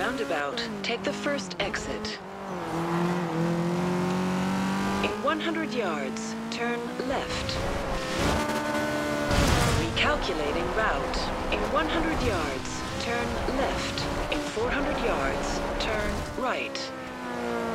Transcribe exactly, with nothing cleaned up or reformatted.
roundabout, take the first exit. In one hundred yards, turn left. Recalculating route. In one hundred yards, turn left. In four hundred yards, turn right.